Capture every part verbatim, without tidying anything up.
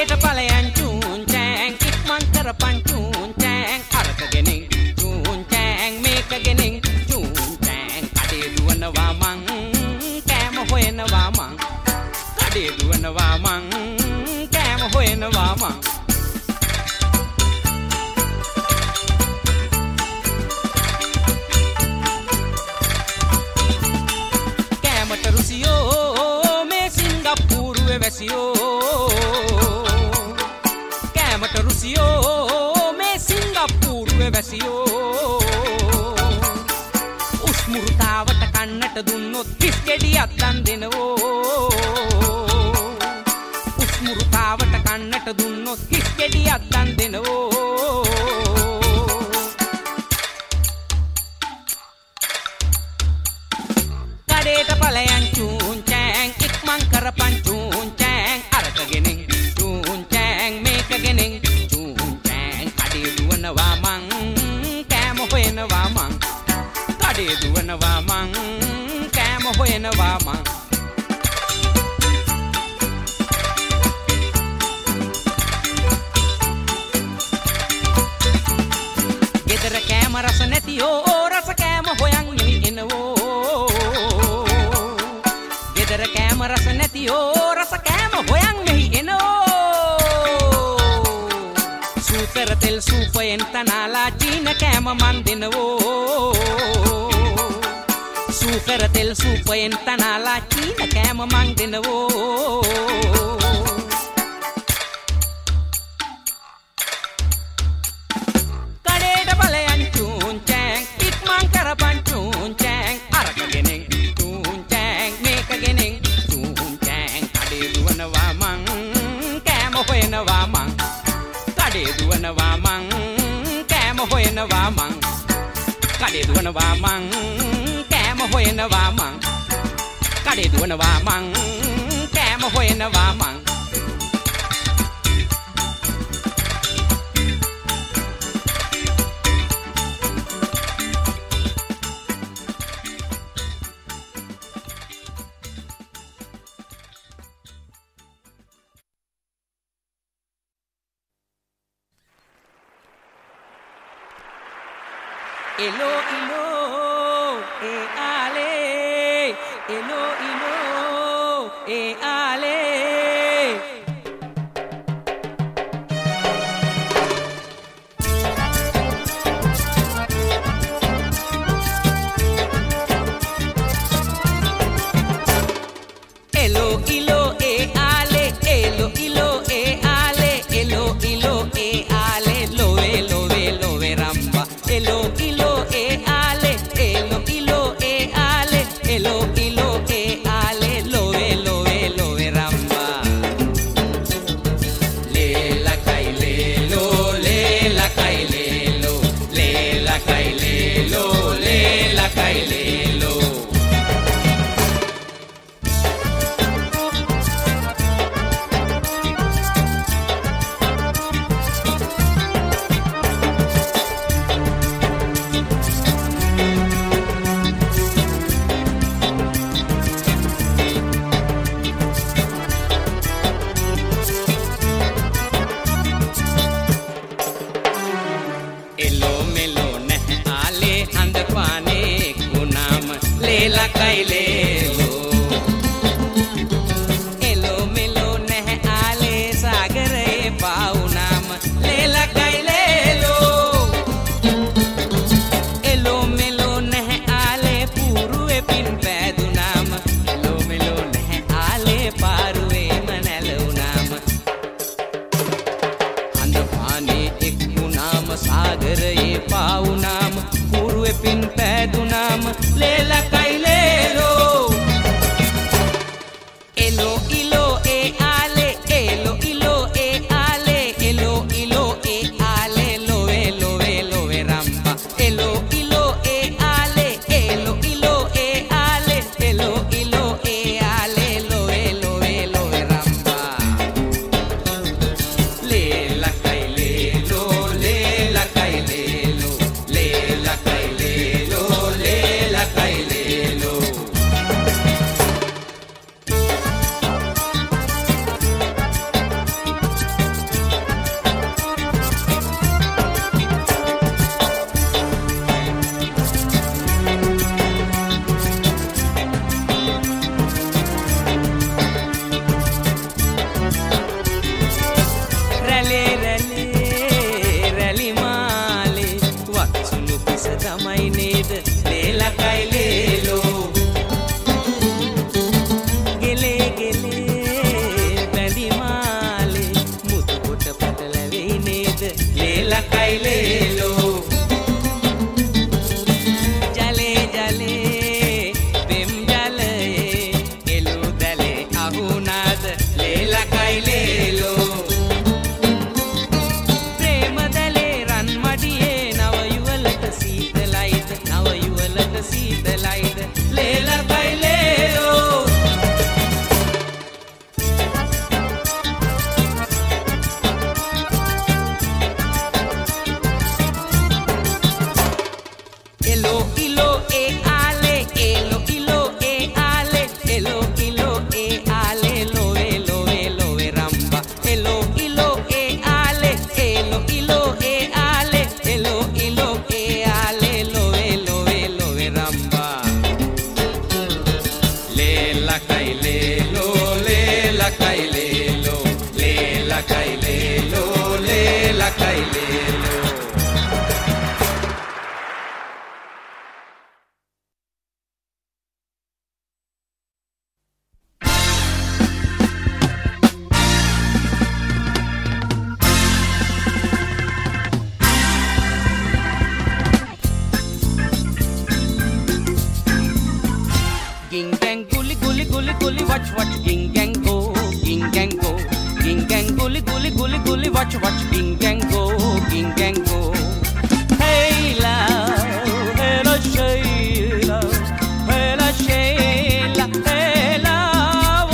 කඩේට ඵලයන් චූන් චෑන් ඉක්මන් කරපන් චූන් චෑන් අරක ගෙනින් චූන් චෑන් මේක ගෙනින් චූන් චෑන් කඩේ දුවනවා මං කෑම හොයනවා මං කඩේ දුවනවා මං කෑම හොයනවා මං කෑමට රුසියෝ මේ සිංගප්පූරුවේ වැසියෝ කෑමට රුසියෝ මේ සිංගප්පූරුවේ වැසියෝ උස්මුරුතාවට කන්නට දුන්නොත් කිස් ගෙඩියක් දන් දෙනවෝ උස්මුරුතාවට කන්නට දුන්නොත් කිස් ගෙඩියක් දන් දෙනවෝ කඩේට ඵලයන් චූන් චෑන් ඉක්මන් කරපන් චූන් චෑන් අරක ගෙනින් චූන් චෑන් මේක ගෙනින් චූන් චෑන් කඩේ දුවනවා මං කෑම හොයනවා මං කඩේ දුවනවා මං කෑම හොයනවා මං ගෙදර කෑම රස නැතියෝ රස කෑම හොයන් මෙහි එනවෝ ගෙදර කෑම රස නැතියෝ රස කෑම හොයන් මෙහි එනවෝ සූතර තෙල් සූපයෙන් තනාලා චීන කෑම මන් දෙනවෝ සූතර තෙල් සූපයෙන් තනාලා චීන කෑම මන් දෙනවෝ කඩේට ඵලයන් චූන් චෑන් ඉක්මන් කරපන් චූන් චෑන් අරක ගෙනින් චූන් චෑන් මේක ගෙනින් චූන් චෑන් කඩේ දුවනවා මං කෑම හොයනවා මං කඩේ දුවනවා මං කෑම හොයනවා මං කඩේ දුවනවා මං කෑම හොයනවා මං කඩේ දුවනවා මං කෑම හොයනවා මං Elo ilo e ale elo ilo e ale elo ilo e ale elo ilo e ale elo ilo e ale loe loe loe ramba elo ilo e ale elo ilo e ale elo ilo e ale loe loe loe ramba le la kai le lo le la kai le lo le la kai le lo le la kai le lo la kaile lo elo melo neh ale sagare paunam le la kaile lo elo melo neh ale puruwe pin pedunam elo melo neh ale paruwe manalunam andapane ekkunam sagare paunam puruwe pin pedunam le la තමයි නේද ලේලකයි ලේලෝ ගෙලේ ගෙලේ බැඳි මාලේ මුතු කොට පටලැවෙයි නේද ලේලකයි ලේලෝ ජලේ ජලේ පෙම් ජලයේ එළු දැලේ අහුනාද ලේලකයි ලේලෝ ප්‍රේම දැලේ රන් මඩියේ නව යුවලට සීතලයිද නව යුවලට සීතලයිද ලේලකයි ලේලෝ Elo ilo e ale, elo ilo e ale, elo ilo e ale, lo e lo e lo e ramba. Elo ilo e ale, elo ilo e ale, elo ilo e ale, lo e lo e lo e ramba. Lela kai lelo, lela kai lelo, lela kai lelo, lela kai lelo. Ging gang gully gully gully gully watch watch ging gang go ging gang go ging gang gully gully gully gully watch watch ging gang go ging gang go hey love hey la Sheila hey la Sheila hey love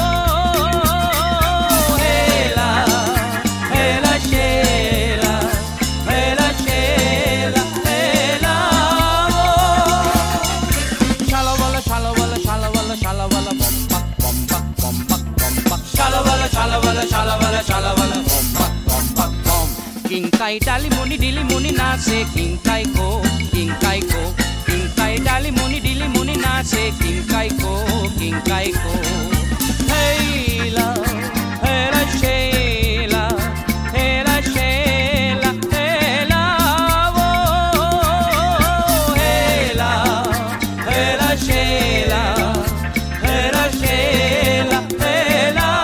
oh hey love hey la Sheila hey la Sheila hey love shalawala shalawala shalawala shalawala bomba bomba bomba bomba shalawala shalawala shalawala shalawala bomba bomba bom kinkai dali muni dili muni nase kinkai ko kinkai ko kinkai dali muni dili muni nase kinkai ko kinkai ko hey love hey la Sheila hey la Sheila hey love oh hey love hey la Sheila hey la Sheila hey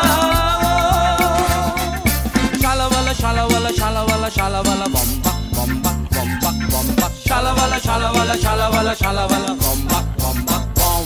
love shalawala shalawala shalawala shalawala bomba bomba bomba bomba shalawala shalawala shalawala shalawala bomba bomba bom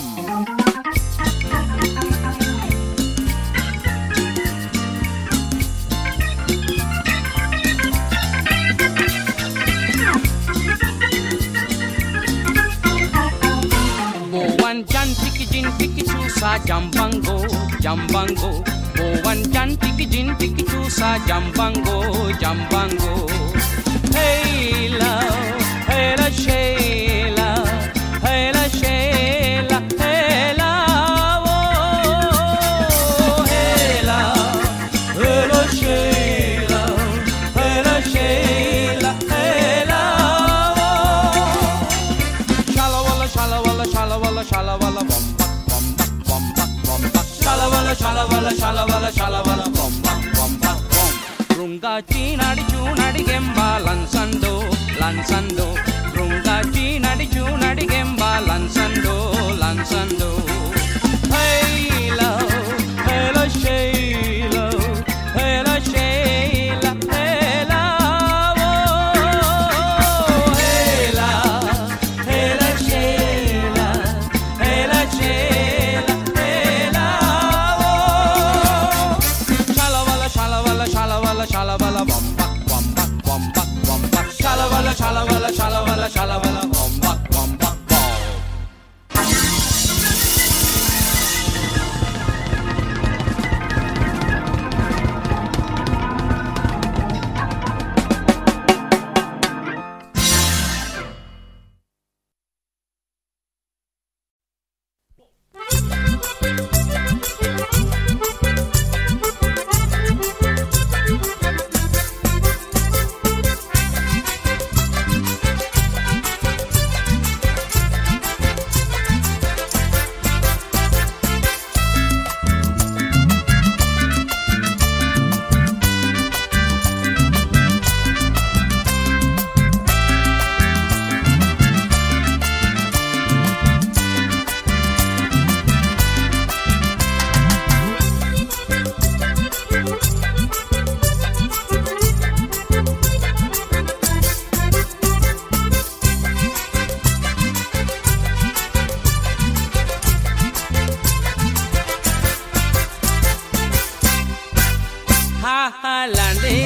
Bowan jan tiki jin tiki chusa jambango jambango Bowan jan tiki jin tiki chusa jambango jambango Hey love hey la Sheila hey la Sheila hey love oh hey love hey la Sheila hey la Sheila hey love shalawala shalawala shalawala shalawala bomba bomba bomba bomba shalawala shalawala shalawala shalawala bomba bomba bom runga chinadi chunadi gemba lansando lansando runga chinadi chunadi gemba lansando lansando hey love hey la Sheila hey la Sheila hey love oh hey love hey la Sheila hey la Sheila hey love shalawala shalawala shalawala shalawala bomba bomba bomba bomba shalawala shalawala shalawala shalawala bomba bomba bom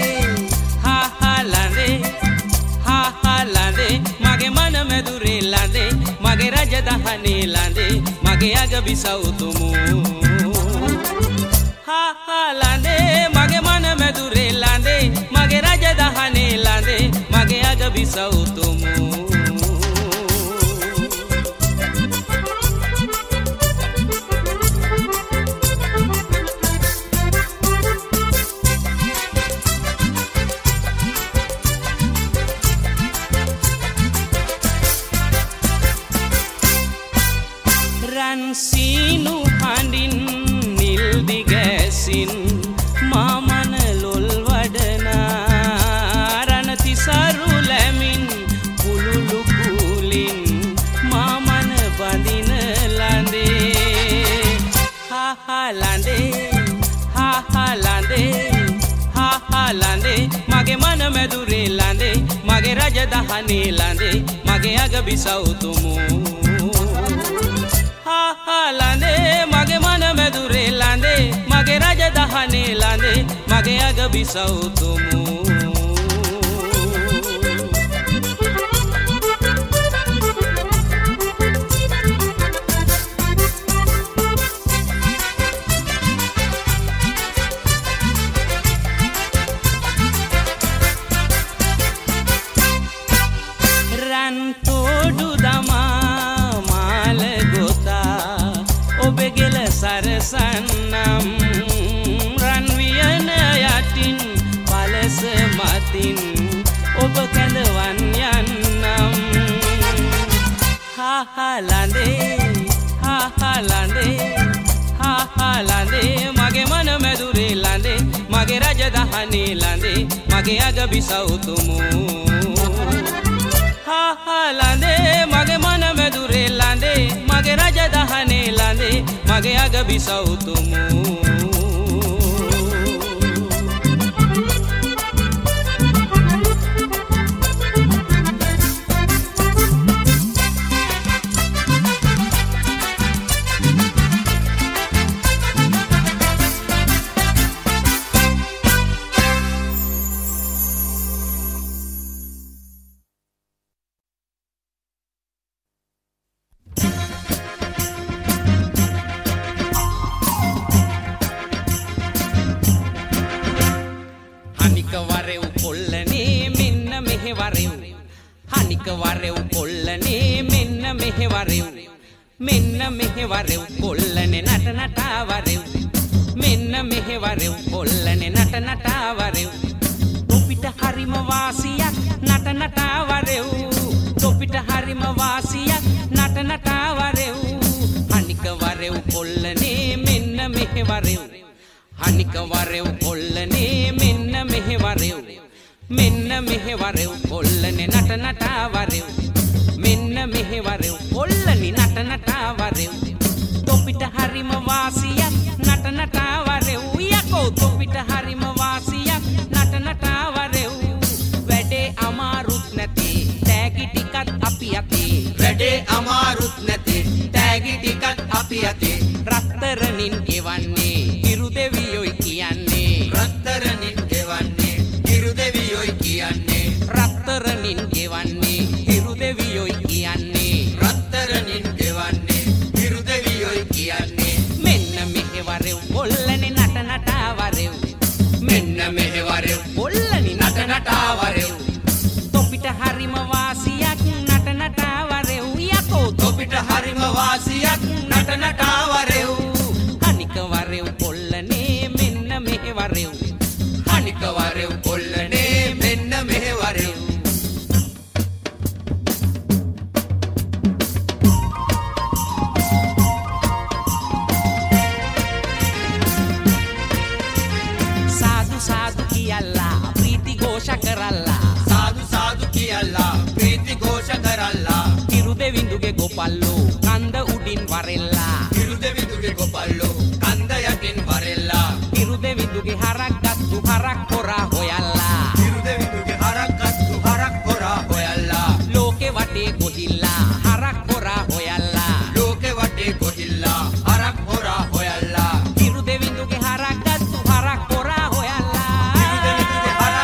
ha ha lande ha ha lande mage mana medure lande mage rajadahane lande mage agabi sautumu ha ha lande mage mana medure lande mage rajadahane lande mage agabi sautumu Sinu handin nil digasin maman lol wadana ranati saru lamin pululu kulin maman bandina lande ha ha lande ha ha lande ha ha lande mage mana medure lande mage rajadahane lande mage agabi sautumu ha ha lande mage mana medure lande mage rajadahane lande mage agabi sautumu rantodu dama begela sarasanam ranwiyana yatin palasa matin ob kandawan yannam ha ha lande ha ha lande ha ha lande mage mana medure lande mage rajadahane lande mage agabi sautumu ha ha lande mage mana medure lande mage rajadahane lande mage agabi sautumu මෙන්න මෙහෙවරෙව් කොල්ලනේ නට නටවරෙව් මෙන්න මෙහෙවරෙව් කොල්ලනේ නට නටවරෙව් තොපිට හරිම වාසියක් නට නටවරෙව් තොපිට හරිම වාසියක් නට නටවරෙව් අනික වරෙව් කොල්ලනේ මෙන්න මෙහෙවරෙව් අනික වරෙව් කොල්ලනේ මෙන්න මෙහෙවරෙව් මෙන්න මෙහෙවරෙව් කොල්ලනේ නට නටවරෙව් මෙන්න මෙහෙවරෙව් කොල්ලනි නට නටවරෙව් තොපිට හරිම වාසියක් නට නටවරෙව් යකෝ තොපිට හරිම වාසියක් නට නටවරෙව් වැඩේ අමාරුත් නැති තෑගි ටිකත් අපි අතේ වැඩේ අමාරුත් නැති තෑගි ටිකත් අපි අතේ රත්තරනින් ගෙවන්නේ හිරු දෙවියොයි කියන්නේ රත්තරනින් ගෙවන්නේ හිරු දෙවියොයි කියන්නේ රත්තරනින් ගෙවන්නේ හිරු දෙවියොයි කියන්නේ රත්තරනින් ගෙවන්නේ හිරු දෙවියොයි කියන්නේ මෙන්න මෙහෙවරෙව් කොල්ලනේ නට නටවරෙව් මෙන්න මෙහෙවරෙව් කොල්ලනි නට නටවරෙව් තොපිට හරිම වාසියක් නට නටවරෙව් යකෝ තොපිට හරිම වාසියක් නට නටවරෙව් අනික වරෙව් කොල්ලනේ මෙන්න මෙහෙවරෙව් අනික වරෙව් කොල්ලනේ මෙන්න මෙහෙවරෙව් साधु कियल्ला प्रीति घोष करल्ला साधु साधु कियल्ला प्रीति घोष करल्ला हिरुदेविंदुगे गोपल्लो कंद उडिन वरेल्ला हिरुदेविंदुगे गोपल्लो कंद यटिन वरेल्ला हिरुदेविंदुगे हरक गत्तु हरक कोरा होयल्ला हिरुदेविंदुगे हरक गत्तु हरक कोरा होयल्ला लोके वटे गोहिल्ला हरक कोरा होयल्ला लोके वटे गोहिल्ला हरक कोरा होयल्ला हिरुदेविंदुगे हरक गत्तु हरक कोरा होयल्ला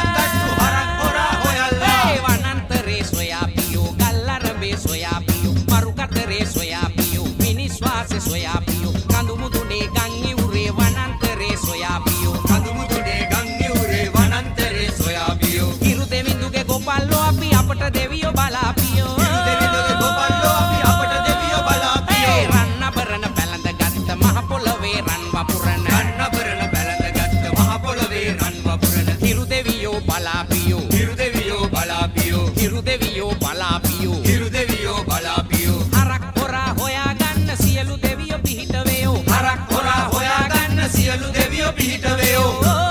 බලාපියෝ හිරු දෙවියෝ බලාපියෝ හිරු දෙවියෝ බලාපියෝ හිරු දෙවියෝ බලාපියෝ හරක් හොරා හොයාගන්න සියලු දෙවියෝ පිහිට වේයෝ හරක් හොරා හොයාගන්න සියලු දෙවියෝ පිහිට වේයෝ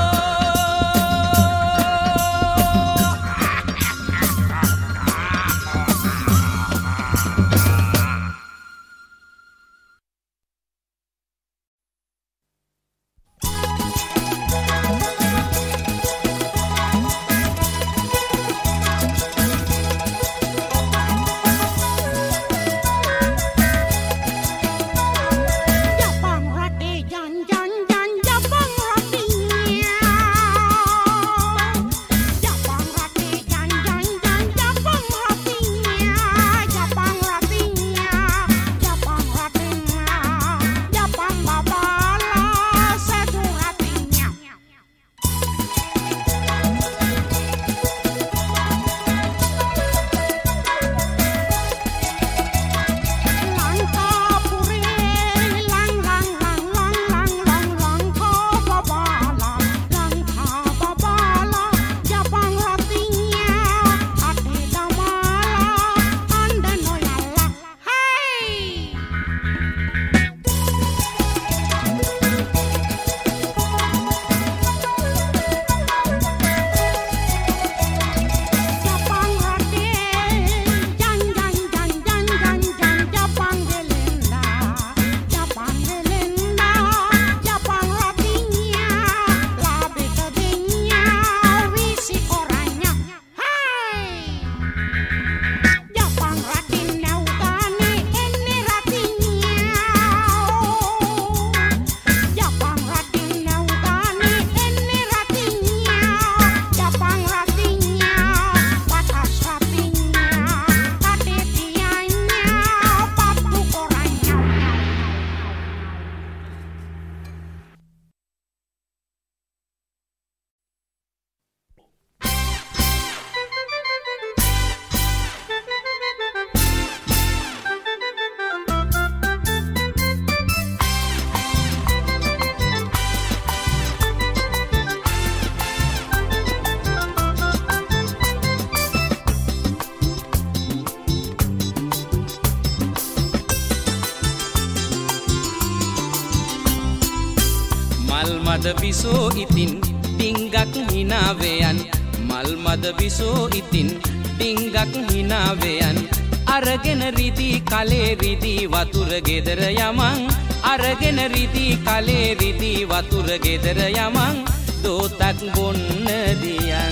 මද විසෝ ඉතින් ඩිංගක් හිනාවයන් මල් මද විසෝ ඉතින් ඩිංගක් හිනාවයන් අරගෙන රිදී කලේ රිදී වතුර ගෙදර යමන් අරගෙන රිදී කලේ රිදී වතුර ගෙදර යමන් දෝතක් බොන්න දියන්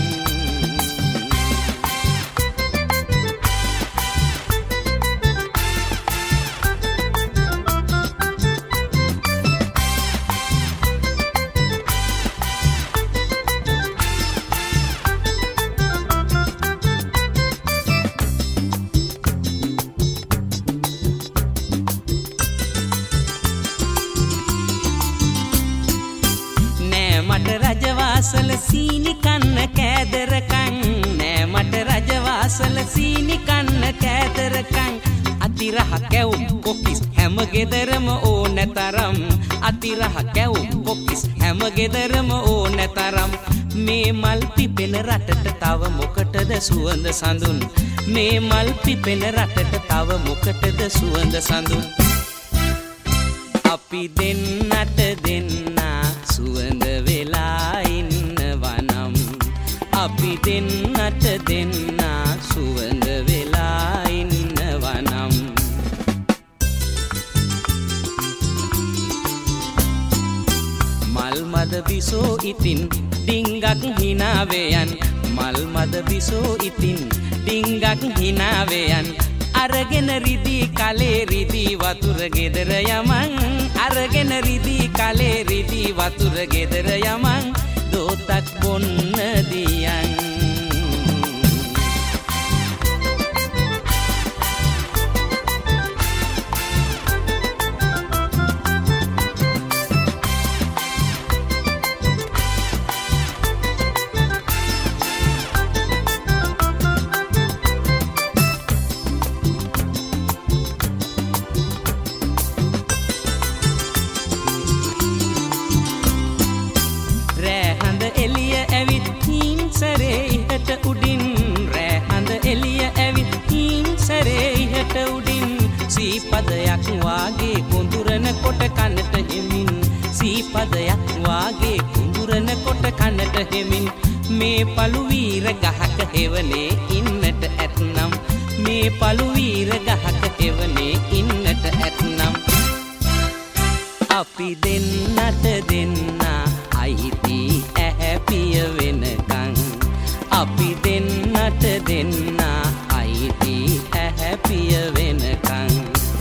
රජවාසල සීනි කන්න කෑදරකන් නෑ මට රජවාසල සීනි කන්න කෑදරකන් අතිරහ කැවුම් කොකිස් හැම ගෙදරම ඕන තරම් අතිරහ කැවුම් කොකිස් හැම ගෙදරම ඕන තරම් මේ මල් පිපෙන රටට තව මොකටද සුවඳ සඳුන් මේ මල් පිපෙන රටට තව මොකටද සුවඳ සඳුන් අපි දෙන්නට දෙන්නා සුවඳ වෙලා ඉන්නවනම් අපි දෙන්නට දෙන්නා සුවඳ වෙලා ඉන්නවනම් මල් මද විසෝ ඉතින් ඩිංගක් හිනාවයන් මල් මද විසෝ ඉතින් ඩිංගක් හිනාවයන් අරගෙන රිදී කලේ රිදී වතුර ගෙදර යමන් අරගෙන රිදී කලේ රිදී වතුර ගෙදර යමන් දෝතක් බොන්න දියන් එළිය ඇවිත් හීන් සීපදයක් වාගේ කුඳුරන කොට කනට හෙමින් සීපදයක් වාගේ කුඳුරන කොට කනට හෙමින් මේ පළු වීර ගහක හෙවනේ ඉන්නට ඇත්නම් මේ පළු වීර ගහක හෙවනේ ඉන්නට ඇත්නම් අපි දෙන්නට දෙන්නා අයිති ඇහැ පිය වෙනකන් අපි දෙන්නට දෙන්නා අයිති ඇහැ පිය වෙනකන්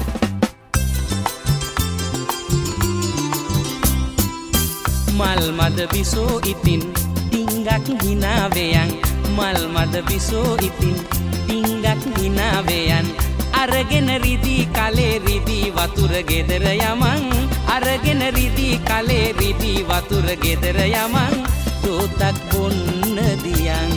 මල් මද විසෝ ඉතින් ටිංගක් හිනාවයන් මල් මද විසෝ ඉතින් ටිංගක් හිනාවයන් අරගෙන රිදී කලේ රිදී වතුර ගෙදර යමන් අරගෙන රිදී කලේ රිදී වතුර ගෙදර යමන් දෝතක් බොන්න දියන්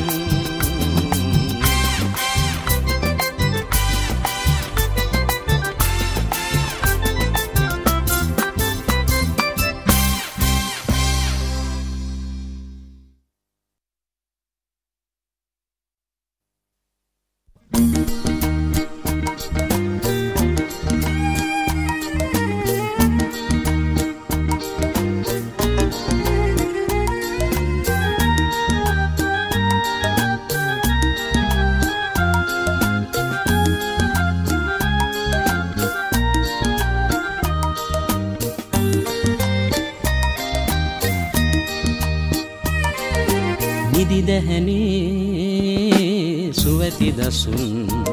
දැහනේ සුවති දසුන්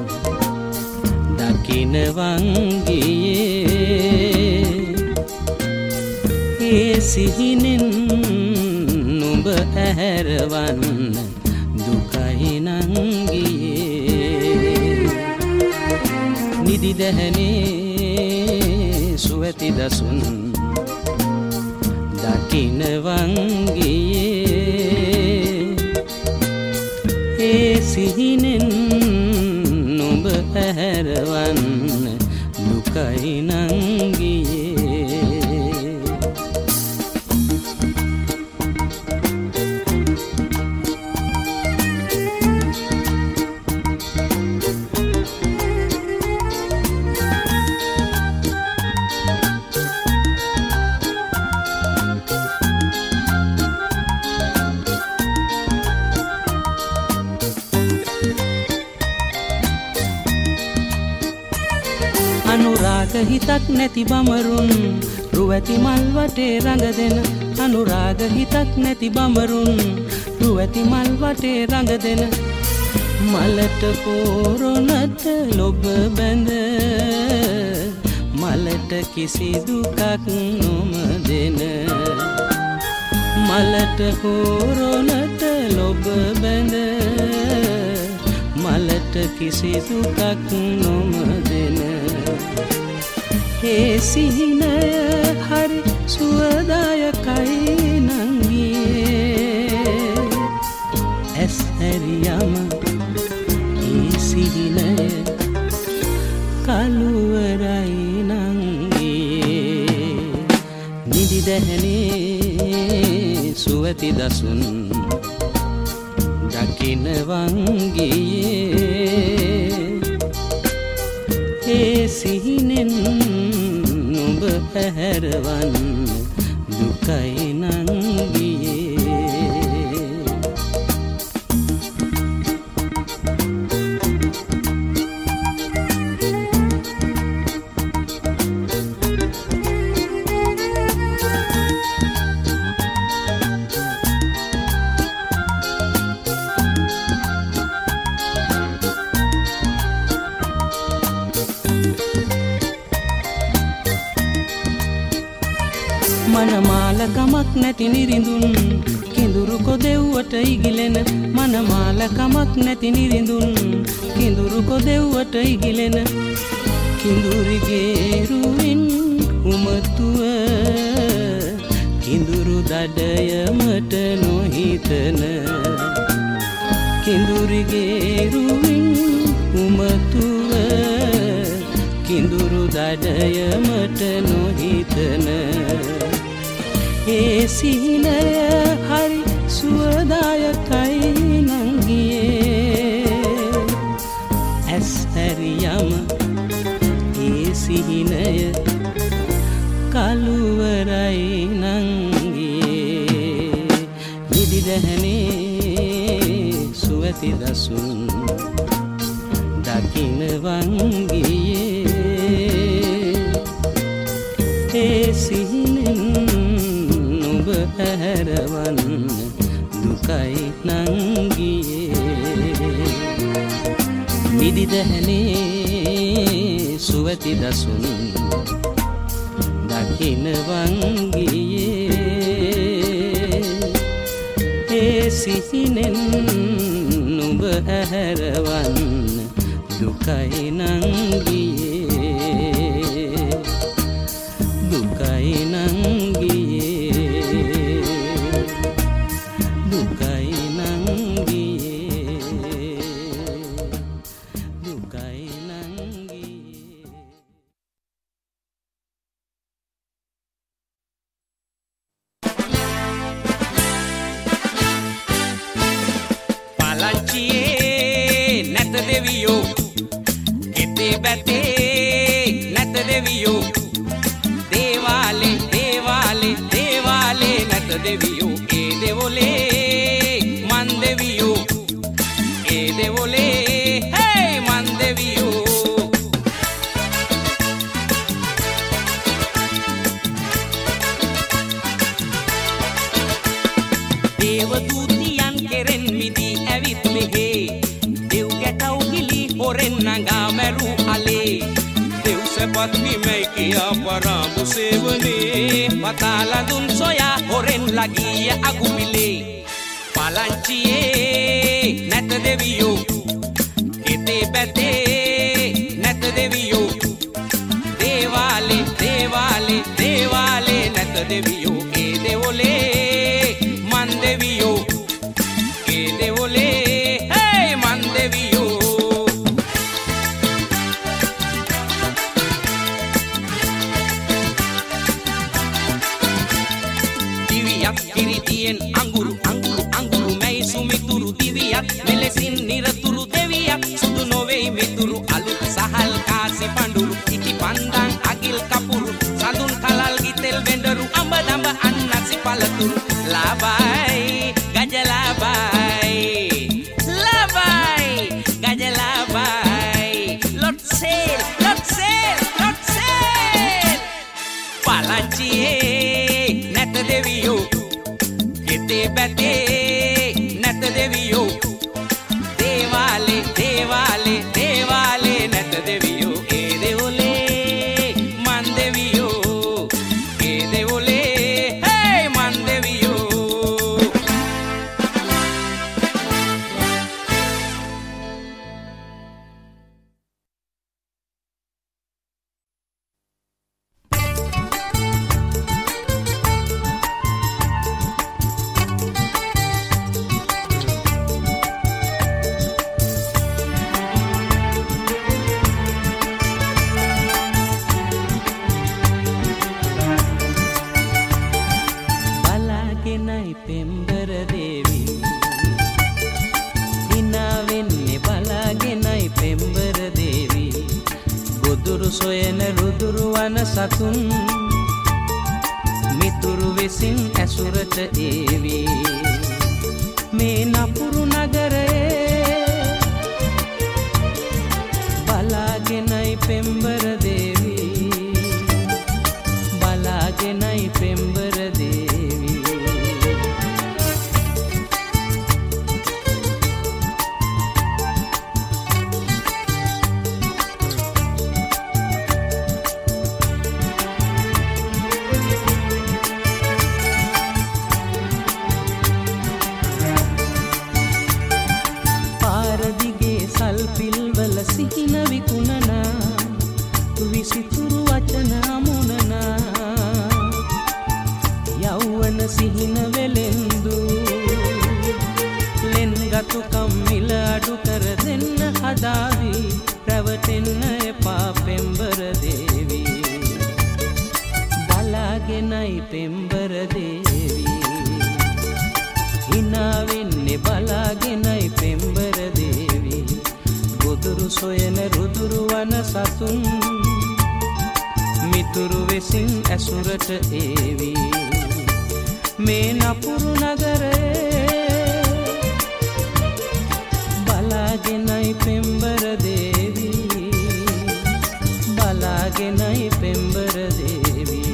දකින වංගියේ ඒ සිහිනෙන් නුඹ ඇහැරවන්න දුකයි නංගියේ නිදි දැහනේ සුවති දසුන් දකින වංගියේ ඒ සිහිනෙන් නුඹ ඇහැරවන්න දුකයි නංගියේ අනුරාග හිතක් නැති බමරුන් රුවැති මල් වටේ රඟදෙන අනුරාග හිතක් නැති බමරුන් රුවැති මල් වටේ රඟදෙන මලට පෝරොනට ලොබ බැඳ මලට කිසි දුකක් නොමදෙන මලට පෝරොනට ලොබ බැඳ මලට කිසි දුකක් නොමදෙන ඒ සිහිනය හරි සුවදායකයි නංගියේ ඇස් හැරියම ඒ සිහිනය කළුවරයි නංගියේ නිදි දැහනේ සුවති දසුන් දකින වංගියේ ඒ සිහිනෙන් නුඹ ඇහැරවන්න දුකයි නංගියේ මනමාලකමක් නැති නිරිඳුන් කිඳුරු කොදෙව්වට ඉගිලෙන මනමාලකමක් නැති නිරිඳුන් කිඳුරු කොදෙව්වට ඉගිලෙන කිඳුරිගේ රුවින් උමතුව කිඳුරු දඩයමට නොහිතන කිඳුරිගේ රුවින් උමතුව කිඳුරු දඩයමට නොහිතන ඒ සිහිනය හරි සුවදායකයි නංගියේ ඇස් හැරියම ඒ සිහිනය සුවති දසුන් දකින වංගියේ ඒ සිහිනෙන් නුඹ ඇරවන්න දුකයි නංගියේ මිදිදහනේ සුවති දසුන් දකින වංගියේ ඒ සිහිනෙන් නුඹ ඇරවන්න දුකයි නංගියේ දුකයි නංගියේ දුකයි නංගියේ දුකයි නංගියේ පලංචියේ නැත දෙවියෝ කෙතේ බැතේ නැත දෙවියෝ දේවාලේ දේවාලේ දේවාලේ නැත දෙවියෝ ඒ දෙවොලේ මන් දෙවියෝ ඒ දෙවොලේ හේ මන් දෙවියෝ දේව දූතියන් කෙරෙන් මිදී ඇවිත් මෙහි දෙව් ගැටව් ගිලි හොරෙන් නගා මැරු අලේ දෙව් සපත් නිමයි කියා පරාමු සේවනේ පතාලා දුන් සොයා හොරෙන් ලගිය අගුමිලේ පලංචියේ නැත දෙවියෝ කෙතේ බැතේ නැත දෙවියෝ දේවාලේ දේවාලේ දේවාලේ නැත දෙවියෝ ඒ දෙවොලේ මන් දෙවියෝ ඒ දෙවොලේ හේ මන් දෙවියෝ දිවියක් කිරිතියෙන් අඟුරු අඟුරු අඟුරු මැයි සුමිතුරු දිවියක් මෙලෙසින් නිරතුරු දෙවියක් සුදු නොවේයි මිතුරු අලුත් සහල් කාසි පඳුරු ඉටි පන්දන් අගිල් කපුරු සඳුන් කලල් ගිතෙල් වෙඬරු අඹ දඹ අන්නසි පළතුරු ලාබයි ගජලාබයි ලාබයි ගජලාබයි lot sale lot sale lot sale පලංචියේ නැත දෙවියෝ කෙතේ බැතේ නැත දෙවියෝ දේවාලේ දේවාලේ දේවාලේ නැත දෙවියෝ ඒ දෙවොලේ මන් දෙවියෝ ඒ දෙවොලේ හේ මන් දෙවියෝ බලාගෙනයි පෙම්බර දේවි හිනාවෙන්නේ බලාගෙනයි පෙම්බර දේවි ගොදුරු සොයන රුදුරු වන සතුන් මිතුරු විසින් ඇසුරට ඒවි මේ නපුරු නගරයේ බලාගෙනයි පෙම්බර දේවි බලාගෙනයි පෙම්බර දේවි පාරදිගේ සල්පිල්වල සිහින විකුණනා විසිතුරු වචන අමුණනා යෞවන සිහින වෙලෙන්දු ලෙන්ගතු කම්මිල අඩු කර දෙන්න හදාවි රැවටෙන්න එපා පෙම්බර දේවි බලාගෙනයි පෙම්බර දේවි හිනාවෙන්නේ බලාගෙනයි පෙම්බර දේවි ගොදුරු සොයන රුදුරු වන සතුන් මිතුරු වෙසින් ඇසුරට ඒවි මේ නපුරු නගරේ පෙම්බර දේවී බලාගෙනයි පෙම්බර දේවී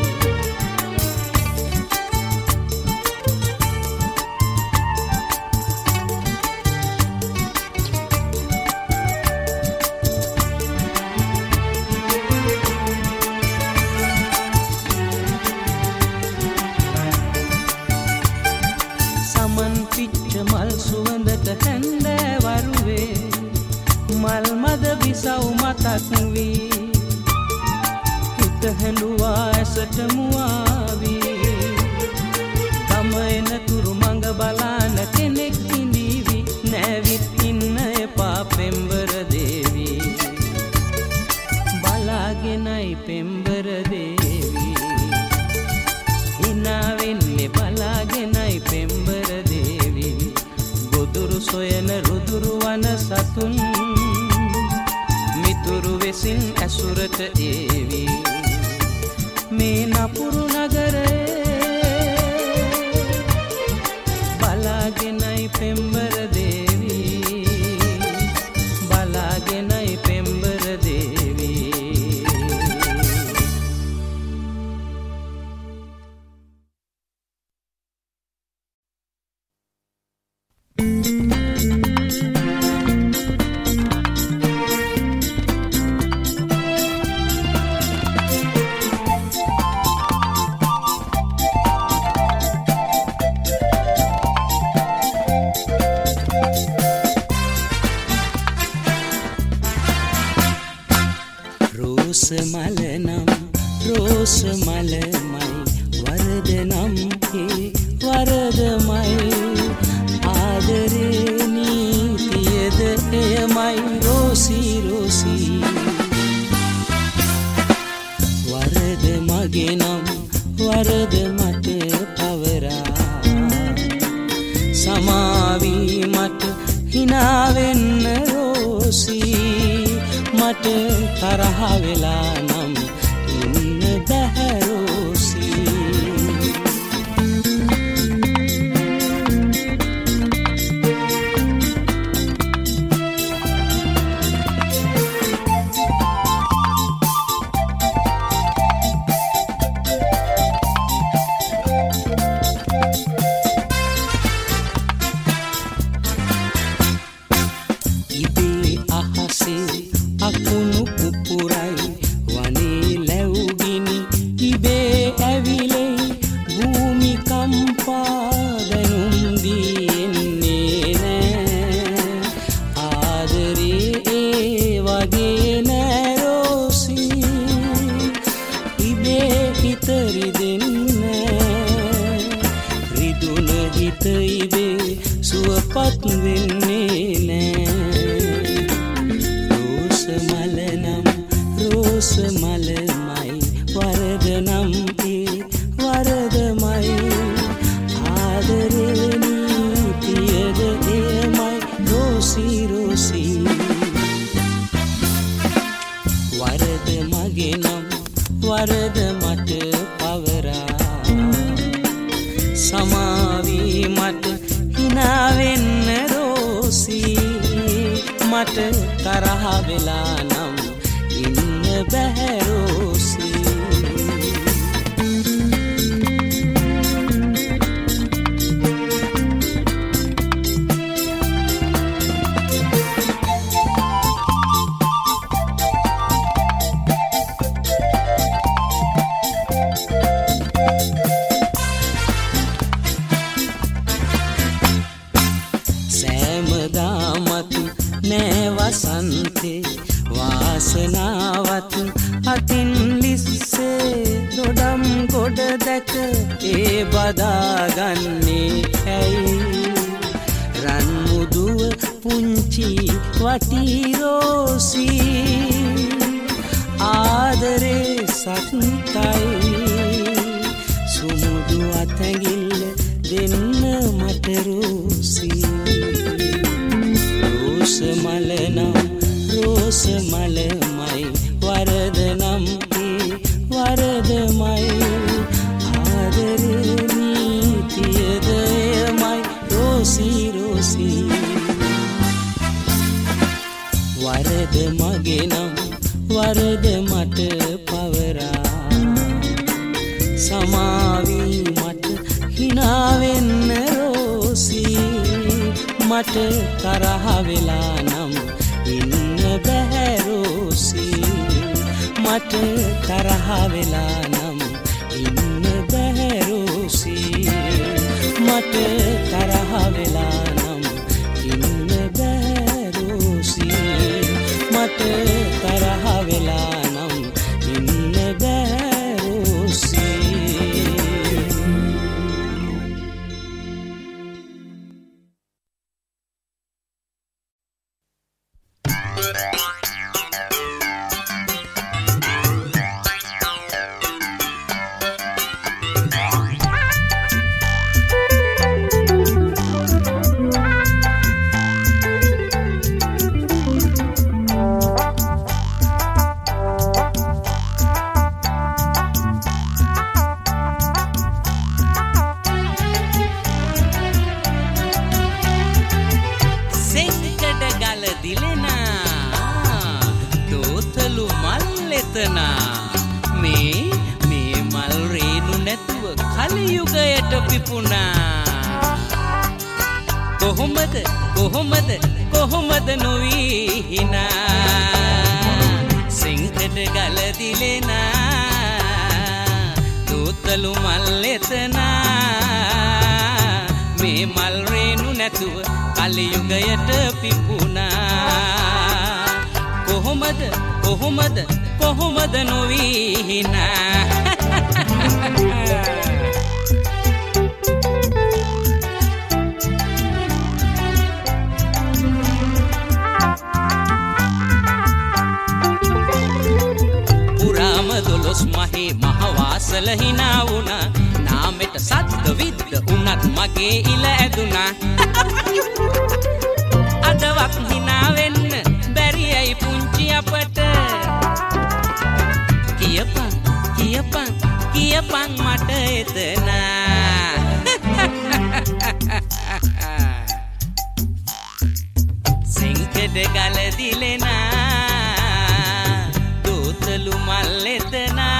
සමන් පිච්ච මල් සුවඳට හැන්දෑවරුවේ මල් මද විසව් මතක් වී හිත හැඬුවා ඇසට මුවාවී ගම එන තුරු මඟ බලාන කෙනෙක් ඉඳීවි නැවිත් ඉන්න එපා පෙම්බර දේවී බලාගෙනයි පෙම්බර දේවී හිනා වෙන්නේ බලාගෙනයි පෙම්බර දේවී ගොදුරු සොයන රුදුරු වන සතුන් මිතුරු වෙසින් ඇසුරට ඒවි මේ නපුරු නගරේ බලාගෙනයි පෙම්බර දේවී බලාගෙනයි පෙම්බර දේවී රෝස මල නම් රෝස මලමයි වරද නම් ඒ වරදමයි ආදරේ නීතියද එයමයි රෝසී රෝසී වරද මගේ නම් වරද මට පවරා සමාවී මට හිනා වෙන්න රෝසී මට තරහ වෙලා නම් ඉන්න බැහැ රෝසී ඉබේ අහසේ අකුණු පුපුරයි වනේ ලැබුගිනි ඉබේ ඇවිලේ භූමි කම්පා දැනුම් දින්නේ නෑ ආදරේ ඒ වගේ නෑ රෝසී ඉබේ හිත රිදෙන්නේ රිදුන හිත ඉබේ සුවපත් වෙන්නේ නෑ රෝස මලමයි වරද නම් ඒ වරදමයි ආදරේ නීතියද එයමයි රෝසී රෝසී වරද මගේ නම් වරද මට පවරා සමාවී මට හිනා වෙන්න රෝසී මට තරහ වෙලා නම් ඉන්න බැහැ රෝසී සෑමදාමත් නෑ වසන්තේ වාසනාවත් අතින් ලිස්සේ දොඩම් ගොඩ දැක ඒ බදාගන්නේ ඇයි රන්මුදුව පුංචි වටී රෝසී ආදරේ සත්කයි සුමුදු අතැඟිල්ල දෙන්න මට රෝසී රෝස මල නම් රෝස මලමයි වරද නම් ඒ වරදමයි ආදරේ නීතියද එයමයි රෝසී රෝසී වරද මගේ නම් වරද මට පවරා සමාවී මට හිනා වෙන්න රෝසී මට තරහ වෙලා නම් ඉන්න බෑ රෝසී මට තරහ වෙලා නම් ඉන්න බෑ රෝසී මට තරහ වෙලා නම් ඉන්න බෑ රෝසී මට තරහ වෙලා නම් ඉන්න බෑ රෝසී කොහොමද කොහොමද කොහොමද නොවී හිනා සිංකඩ ගල දිලෙනා දෝතලු මල් එතනා මේ මල් රේණු නැතුව කලියුගයට පිපුණා කොහොමද කොහොමද කොහොමද නොවී හිනා මහේ මහවාසල හිනා වුණා නාමෙට සද්ද විද්ද උනත් මගේ ඉල ඇදුනා අදවත් හිනා වෙන්න බැරි ඇයි පුංචි අපට කියපන් කියපන් කියපන් මට එතන සිංකඩ ගල දිලෙනා දෝතලු මල් එතනා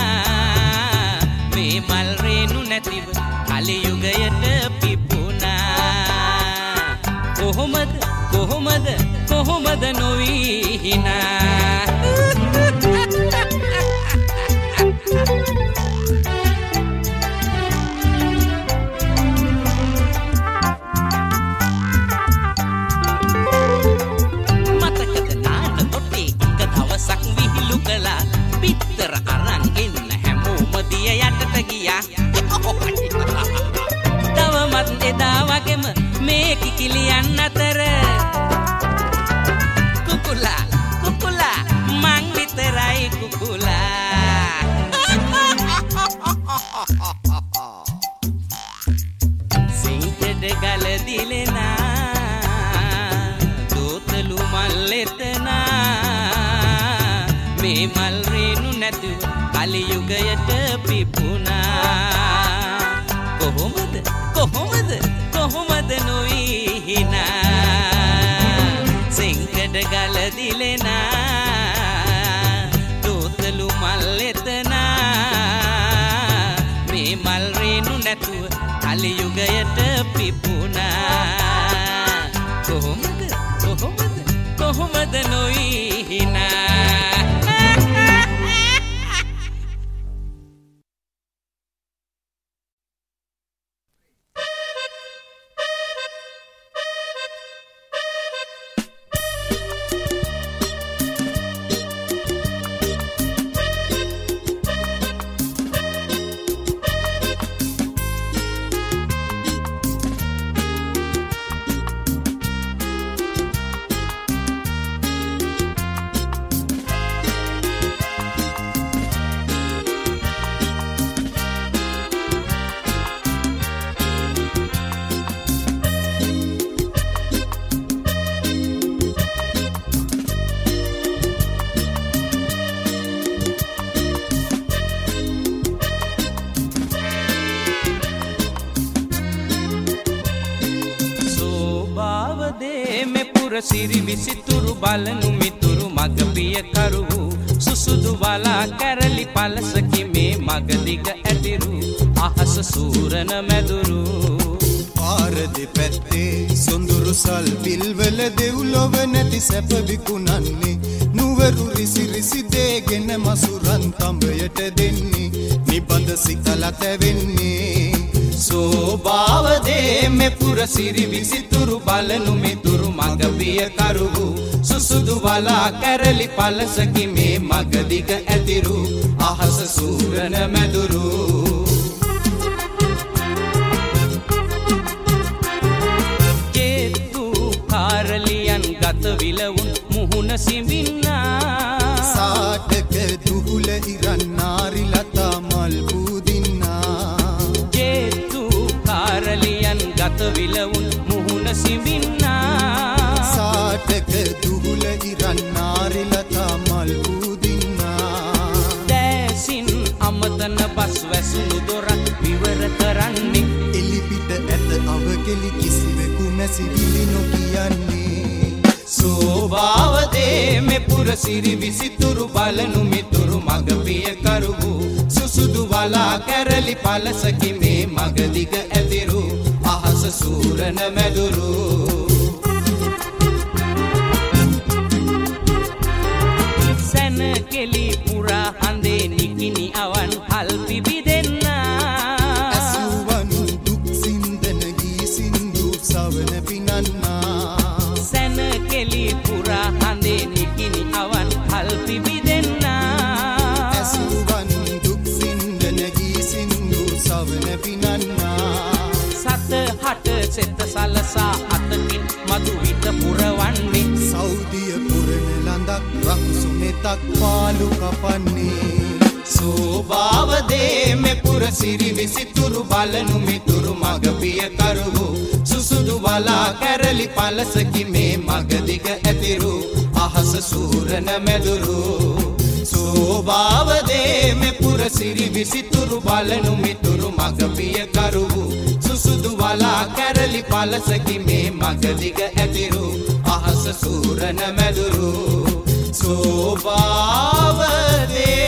මේ මල් රේණු නැතිව කලියුගයට පිපුණා කොහොමද කොහොමද කොහොමද නොවී හිනා මතකද නාන කොටේ එක දවසක් විහිළු කළා පිටර අරන් එන්න හැමෝම දිය යටට ගියා තවමත් එදා වගේම මේ කිකිලියන් අතර කුකුලා කුකුලා මං විතරයි කුකුලා සිංකඩ ගල දිලෙනා දෝතලු මල් එතනා මේ මල් රේණු නැතුව කලියුගයට පිපුණා කොහොමද කොහොමද කොහොමද නොවී හිනා සිංකඩ ගල දිලෙනා දෝතලු මල් එතනා මේ මල් රේණු නැතුව කලියුගයට පිපුණා කොහොමද කොහොමද කොහොමද නොවී හිනා සිරි විසිතුරු බලනු මිතුරු මග පිය කරුවූ සුසුදු වලා කැරලි පලසකි මේ මග දිග ඇතිරු අහස සූරන මැදුරු පාර දෙපැත්තේ සොඳුරු සල් පිල්වල දෙව්ලොව නැති සැප විකුණන්නේ නුවරු රිසි රිසි දේගෙන මසුරන් තඹයට දෙන්නේ නිබඳ සිතල තැවෙන්නේ සෝභාවදේ මෙපුර සිරි විසිතුරු බලනු මෙතුරු මග පිය කරුවූ සුසුදු වලා කැරලි පලසකි මේ මග දිග ඇතිරු අහස සූරන මැදුරු ජේතු කාරලියන් ගත විලවුන් මුහුණ සිඹින්නා සාටක දුහුල ඉරන් නාරි ලතා මල් පූදින්නා ජේතු කාරලියන් ගත විලවුන් මුහුණ සිඹින්නා සාටක දුහුල ඉරන් නාරි ලතා මල් පූදින්නා දැසින් අමතන බස් වැසුණු දොරක් විවර කරන්නේ එලිපිට ඇත අවකෙලි කිසිවෙකු මැසිවිලි නොකියන්නේ සෝභාවදේ මෙපුර සිරි විසිතුරු බලනු මිතුරු මග පිය කරුවූ සුසුදු වලා කැරලි පලසකි මේ මග දිග ඇතිරු අහස සූරන මැදුරු සැනකෙලි පුරා හඳේ නිකිනි අවන් හල් පිබිදෙන්නා ඇසුවන් දුක් සින්දන ගී සින්දු සවන පිනන්නා සැනකෙලි පුරා හඳේ නිකිනි අවන් හල් පිබිදෙන්නා ඇසුවන් දුක් සින්දන ගී සින්දු සවන පිනන්නා සත හට සෙත සලසා අතකින් මතු විට පුරවන්නේ සෞදිය පුරන ලඳක් රක්සු මෙතක් පාලු කපන්නේ සෝභාවදේ මෙපුර සිරි විසිතුරු බලනු මිතුරු මග පිය කරුවූ සුසුදු වලා කැරලි පලසකි මේ මග දිග ඇතිරු අහස සූරන මැදුරු සෝභාවදේ මෙපුර සිරි විසිතුරු බලනු මිතුරු මග පිය කරුවූ සුසුදු වලා කැරලි පලසකි මේ මග දිග ඇතිරු අහස සූරන මැදුරු සෝභාවදේ